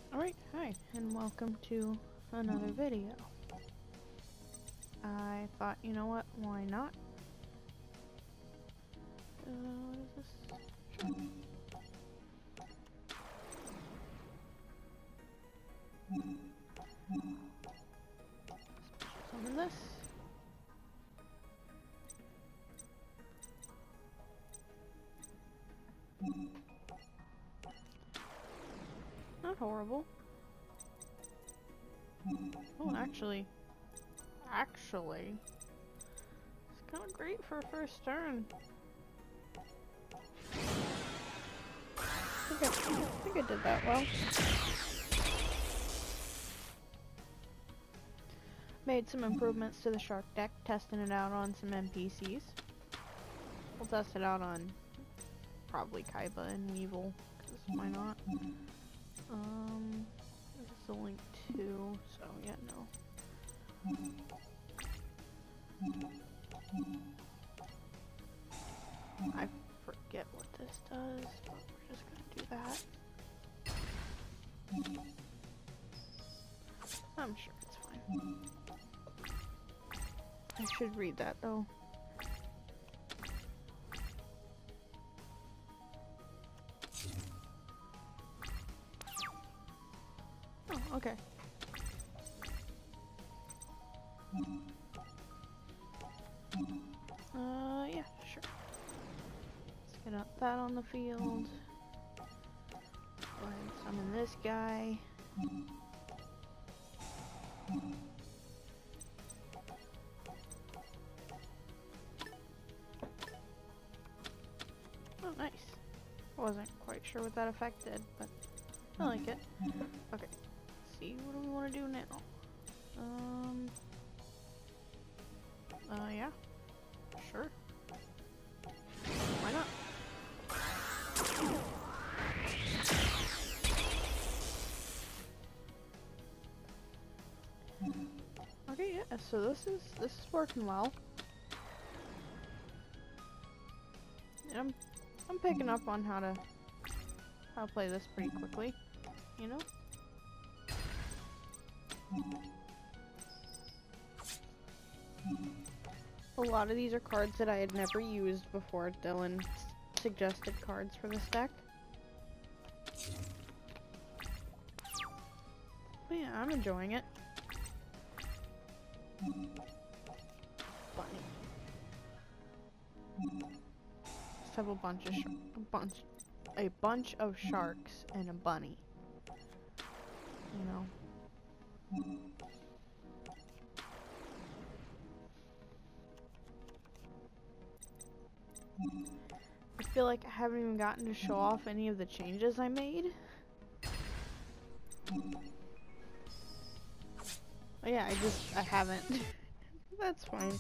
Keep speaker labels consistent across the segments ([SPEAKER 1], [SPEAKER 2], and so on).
[SPEAKER 1] Alright, hi, and welcome to another video. I thought, you know what, why not? What is this? Sure. Summon this. Not horrible. Oh, actually, it's kind of great for a first turn. I think I did that well. Made some improvements to the shark deck, testing it out on some NPCs. We'll test it out on probably Kaiba and Weevil, because why not? This is a link to, so yeah, no. I forget what this does, but we're just gonna do that. I'm sure it's fine. I should read that though. Oh, okay. Yeah, sure. Let's get up that on the field. Go ahead and summon this guy. Oh, nice. I wasn't quite sure what that effect did, but I like it. Okay, let's see, what do we want to do now? Yeah. Sure. Why not? Okay, yeah, so this is working well. And I'm picking up on how to play this pretty quickly, you know? A lot of these are cards that I had never used before. Dylan suggested cards for this deck. But yeah, I'm enjoying it. Bunny. Just have a bunch of sharks and a bunny. You know. I feel like I haven't even gotten to show off any of the changes I made. Oh yeah, I haven't. That's fine.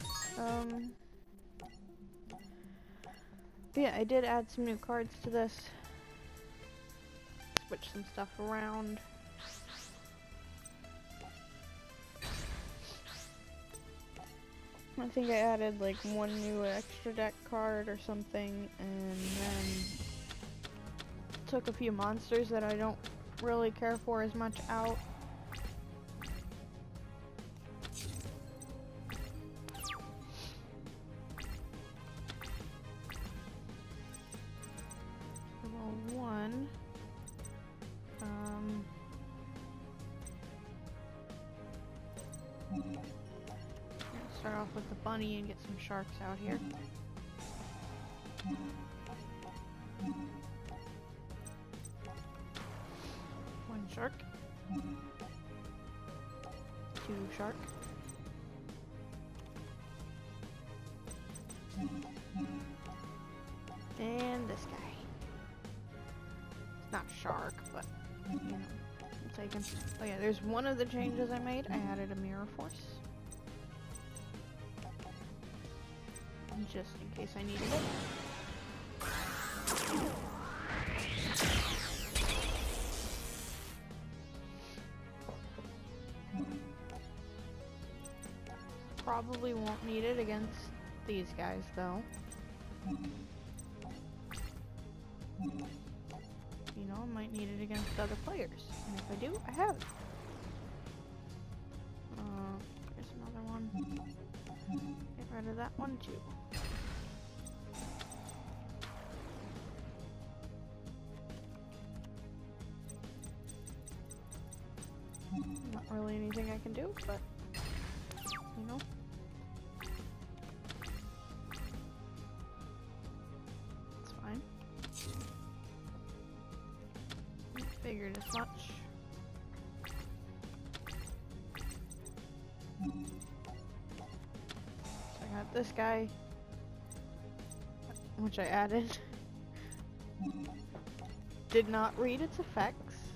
[SPEAKER 1] But yeah, I did add some new cards to this. Switch some stuff around. I think I added like one new extra deck card or something, and then took a few monsters that I don't really care for as much out. Level 1. Start off with the bunny and get some sharks out here. One shark. Two shark. And this guy. It's not shark, but you know, I'll take him. Oh yeah, there's one of the changes I made. I added a mirror force. Just in case I needed it. Probably won't need it against these guys though. You know, I might need it against other players. And if I do, I have it. Here's another one. Get rid of that one too. Not really anything I can do, but you know. It's fine. Figured as much. So I got this guy, which I added. Did not read its effects.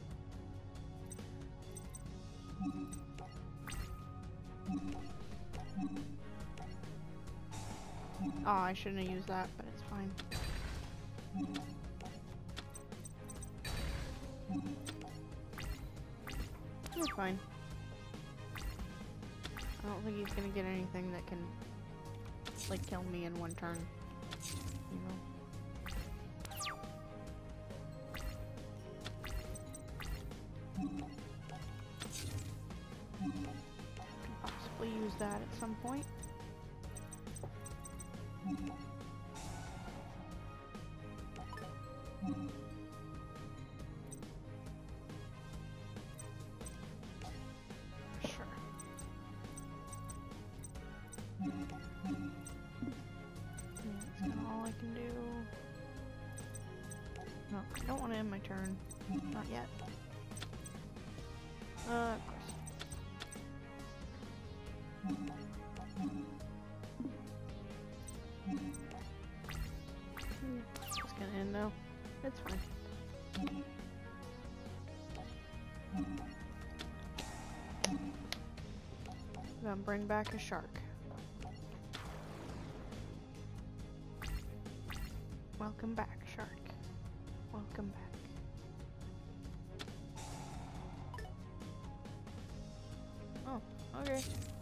[SPEAKER 1] Oh, I shouldn't have used that, but it's fine. You're fine. I don't think he's gonna get anything that can, like, kill me in one turn. You know? Could possibly use that at some point. Sure. Yeah, that's kind of all I can do. No, I don't want to end my turn. Not yet. Of course. It's gonna end now. It's fine. I'm gonna bring back a shark. Welcome back, shark. Welcome back. Oh, okay.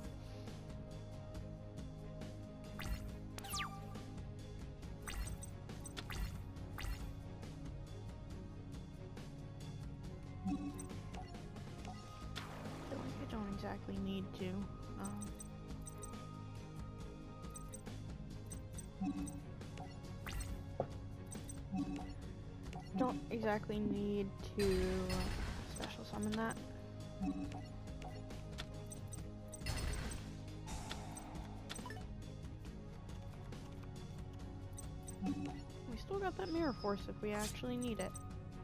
[SPEAKER 1] I feel like I don't exactly need to. Don't exactly need to special summon that. We still got that mirror force if we actually need it.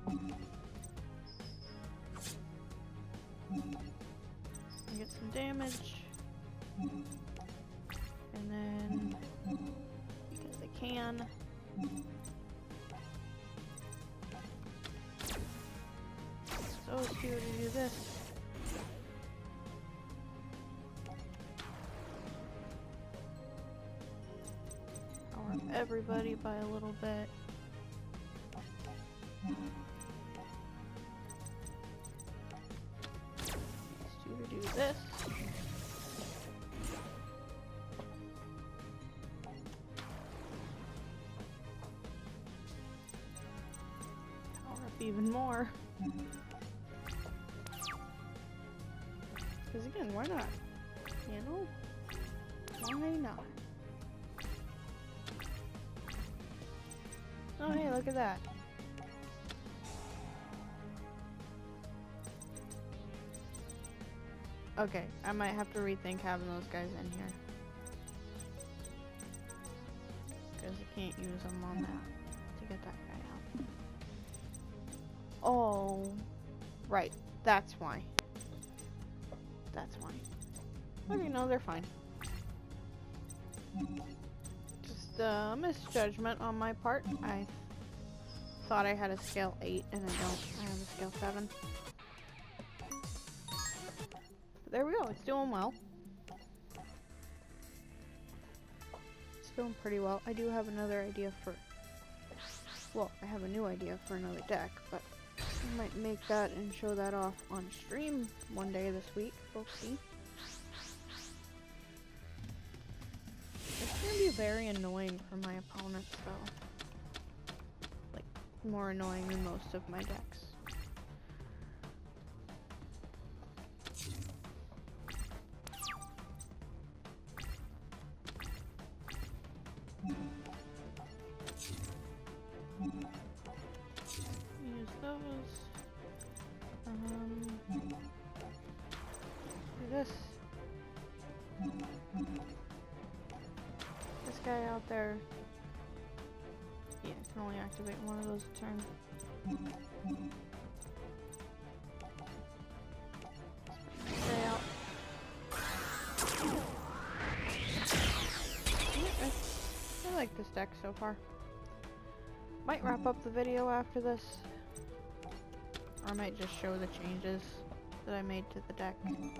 [SPEAKER 1] I get some damage. And then, because I can, so it's here to do this. Power up everybody by a little bit. Let's do this. Power up even more. Because again, why not? You know? Why not? Oh hey, look at that. Okay, I might have to rethink having those guys in here. Because I can't use them on that to get that guy out. Oh, right. That's why. That's why. Okay, no, they're fine. Just a misjudgment on my part. I thought I had a scale 8 and I don't. I have a scale 7. But there we go. It's doing well. It's doing pretty well. I do have another idea for... Well, I have a new idea for another deck, but I might make that and show that off on stream one day this week. We'll see. It's gonna be very annoying for my opponents, though. Like, more annoying than most of my decks. those. Do this. This guy out there. Yeah, can only activate one of those a turn. Stay out. I like this deck so far. Might wrap up the video after this. Or I might just show the changes that I made to the deck.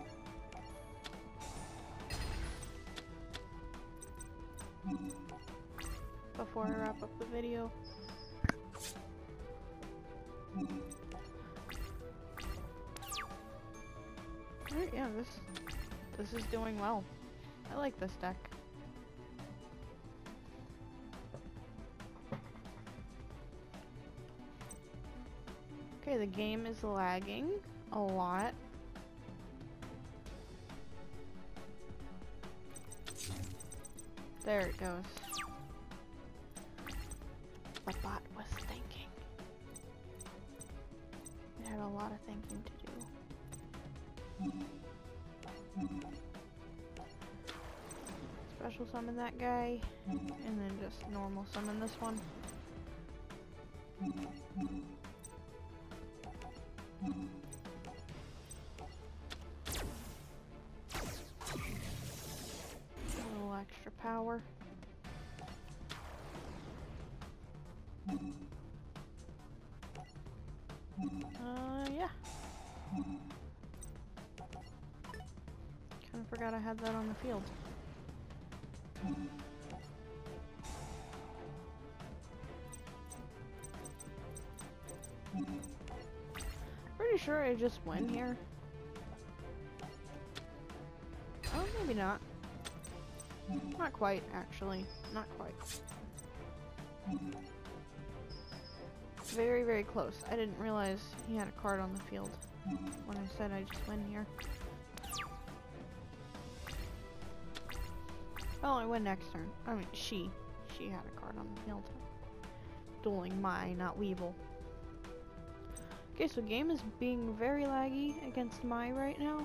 [SPEAKER 1] Before I wrap up the video. Alright, yeah, this is doing well. I like this deck. Okay, the game is lagging a lot. There it goes. The bot was thinking. It had a lot of thinking to do. Special summon that guy, and then just normal summon this one. A little extra power. Yeah. Kinda forgot I had that on the field. Pretty sure I just win here. Oh, maybe not. Not quite, actually. Not quite. Very, very close. I didn't realize he had a card on the field when I said I just win here. Well, I win next turn. I mean, she had a card on the field. Dueling Mai, not Weevil. Okay, so game is being very laggy against Mai right now.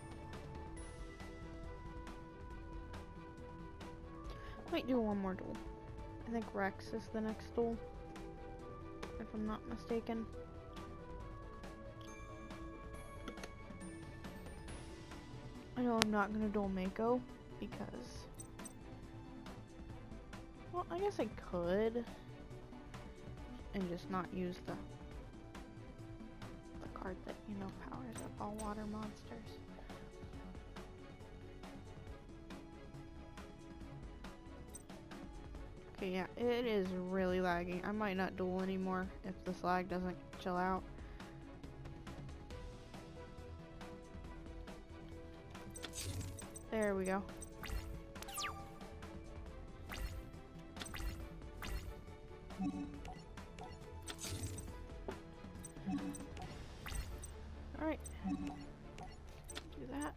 [SPEAKER 1] Might do one more duel. I think Rex is the next duel, if I'm not mistaken. I know I'm not gonna duel Mako because, well, I guess I could and just not use the card that, you know, powers up all water monsters. Okay, yeah, it is really lagging. I might not duel anymore if this lag doesn't chill out. There we go. Alright. Do that.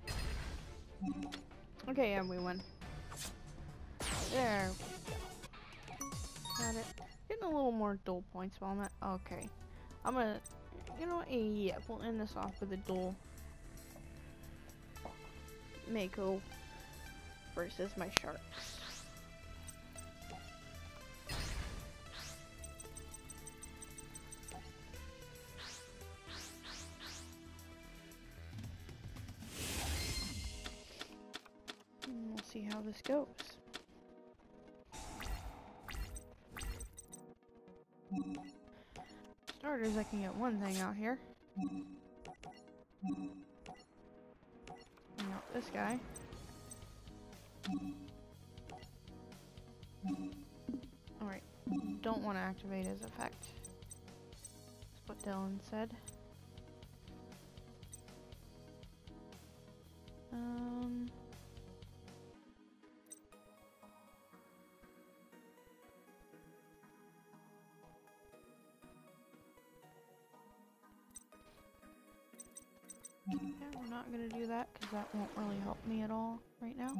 [SPEAKER 1] Okay, yeah, we win. There. Got it. Getting a little more duel points while I'm at. Okay. I'm gonna. You know what? Yeah, we'll end this off with a duel. Mako versus my sharks. And we'll see how this goes. Starters, I can get one thing out here. Bring out this guy. Alright, don't want to activate his effect. That's what Dylan said. Yeah, we're not gonna do that because that won't really help me at all right now.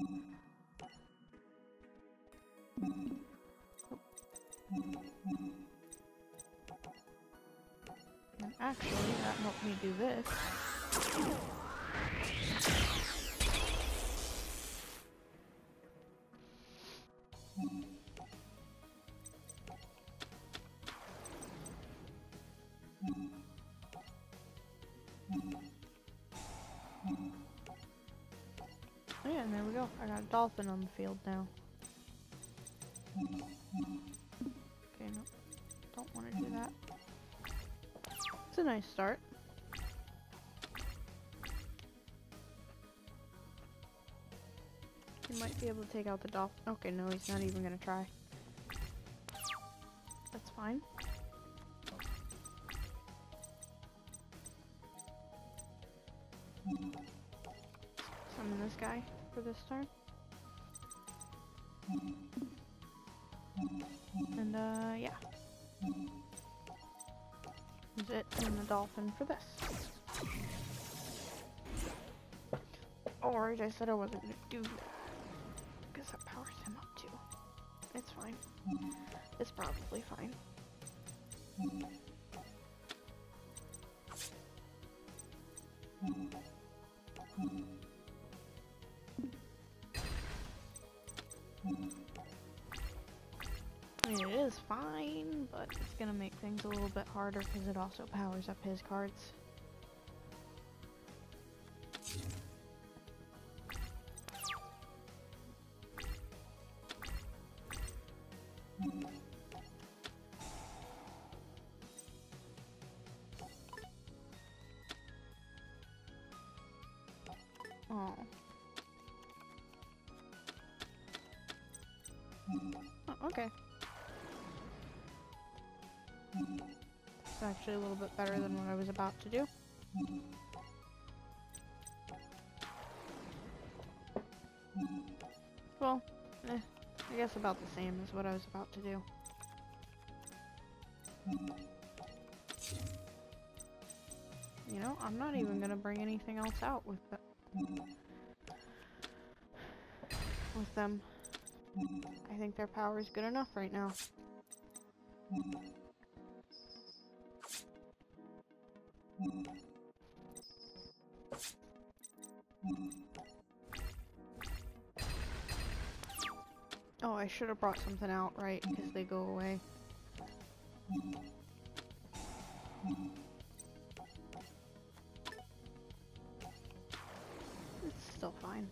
[SPEAKER 1] Actually, that helped me do this. Oh yeah, and there we go. I got a dolphin on the field now. Okay, no. Don't want to do that. It's a nice start. He might be able to take out the dolphin. Okay, no, he's not even gonna try. That's fine. Summon this guy for this turn. And, yeah. Use it and the dolphin for this. Alright, I said I wasn't gonna do that. Because that powers him up too. It's fine. It's probably fine. I mean, it is fine, but it's gonna make things a little bit harder because it also powers up his cards. Oh. Oh, okay. It's actually a little bit better than what I was about to do. Well, I guess about the same as what I was about to do. You know, I'm not even gonna bring anything else out with them. I think their power is good enough right now. Oh, I should have brought something out, right? Because they go away. It's still fine.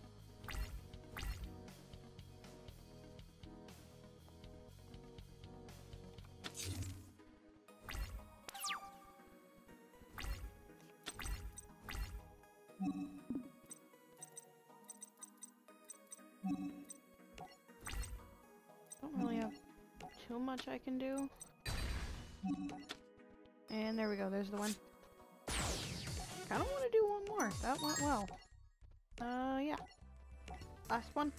[SPEAKER 1] Don't really have too much I can do. And there we go, there's the one. Kinda wanna do one more. That went well. Yeah. Last one.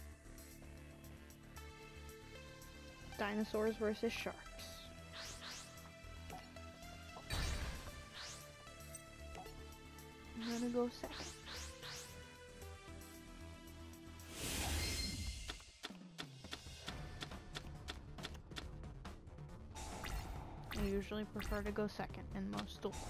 [SPEAKER 1] Dinosaurs versus sharks. I'm gonna go second. I usually prefer to go second in most duels.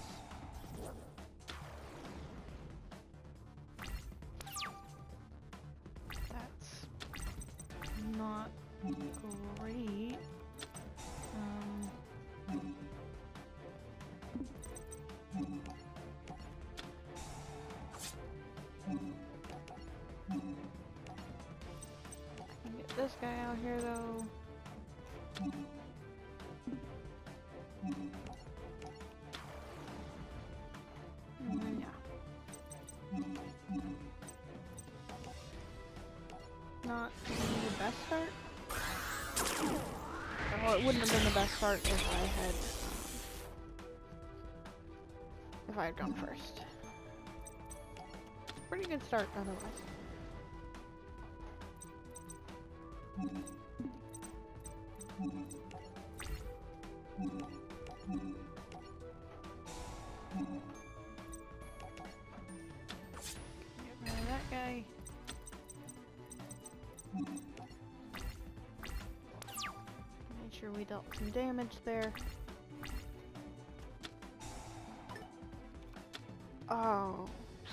[SPEAKER 1] That's not great. I can get this guy out here though. Not the best start. Well, it wouldn't have been the best start if I had gone first. Pretty good start otherwise. Get rid of that guy. Make sure we dealt some damage there. Oh.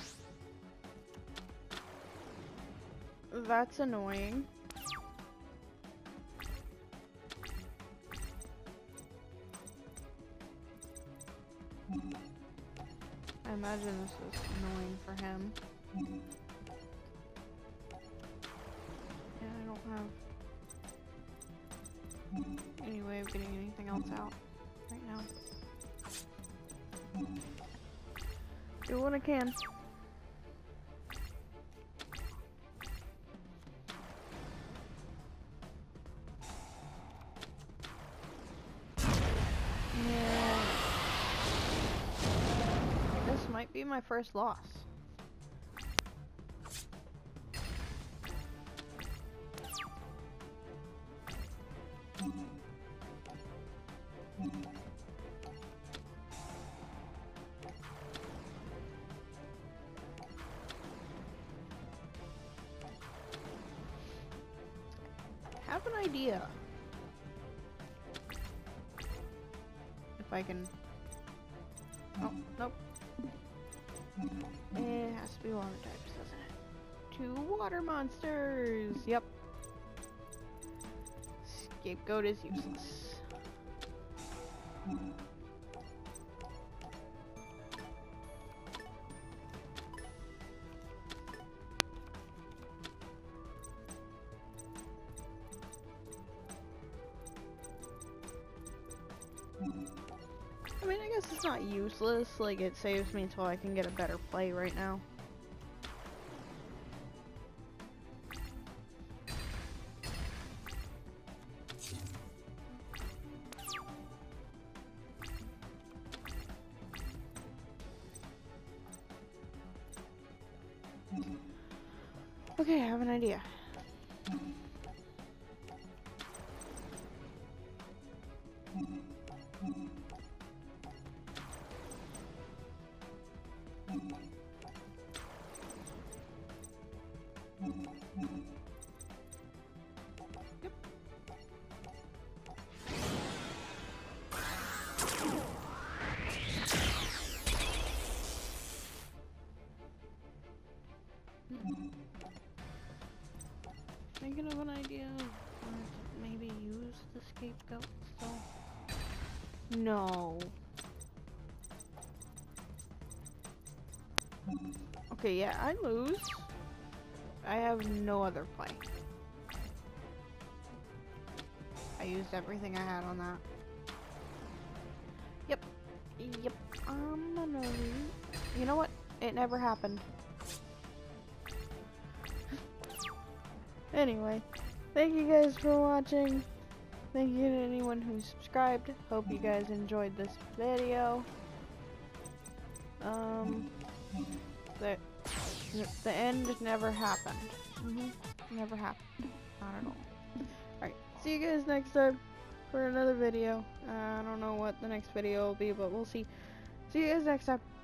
[SPEAKER 1] That's annoying. I imagine this is annoying for him. Yeah, I don't have any way of getting anything else out right now. Do what I can. Yeah. This might be my first loss. Have an idea. If I can. Oh, nope. It has to be water types, doesn't it? 2 water monsters! Yep. Scapegoat is useless. I mean, I guess it's not useless, like it saves me until I can get a better play right now. Okay, I have an idea. Yep. Thinking of an idea of maybe use the scapegoat still. No. Okay, yeah, I lose. I have no other play. I used everything I had on that. Yep. Yep. I'm gonna lose. You know what? It never happened. Anyway, thank you guys for watching. Thank you to anyone who subscribed. Hope you guys enjoyed this video. The end never happened. Never happened. Not at all. Alright, see you guys next time for another video. I don't know what the next video will be, but we'll see. See you guys next time.